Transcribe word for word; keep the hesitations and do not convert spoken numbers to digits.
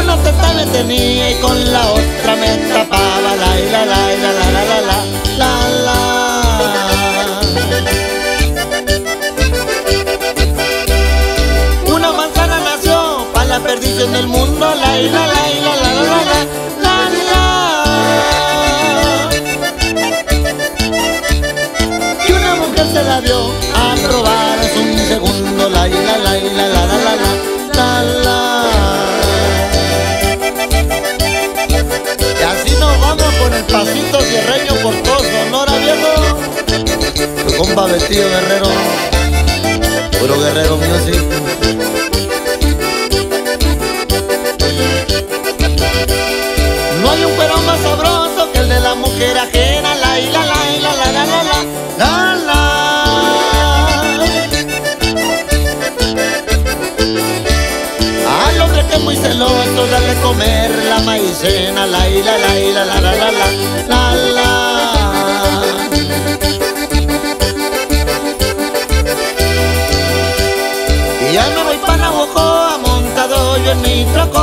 una teta me tenía y con la otra me tapaba. La la la la la la la la la. Una manzana nació para la perdición del mundo. La la la la la la la la la la. Y una mujer se la dio a probar hace un segundo. La la la la la la la la la la. Y así nos vamos con el pasito sierreño por todo Sonora, viejo. Tu compa Betillo Guerrero, puro Guerrero Music. No hay un cuero más sabroso que el de la mujer ajena. La la la la la la la la la la. Al hombre que es muy celoso, darle comer la maicena. La la la la la la la la la la. Y ya me voy pa' Navajo, montado yo en mi troco.